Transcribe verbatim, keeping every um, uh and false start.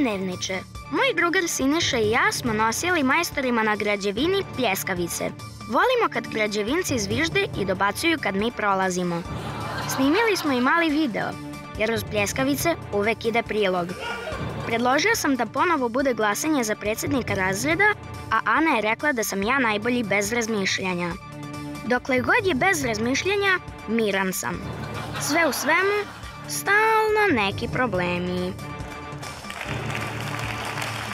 dnevniče. Moj drugar Siniša i ja smo nosili majstorima na građevini pljeskavice. Volimo kad građevinci zvižde i dobacuju kad mi prolazimo. Snimili smo i mali video, jer uz pljeskavice uvek ide prilog. Predložio sam da ponovo bude glasanje za predsjednika razreda, a Ana je rekla da sam ja najbolji bez razmišljanja. Dokle god je bez razmišljanja, miran sam. Sve u svemu, stalno neki problemi.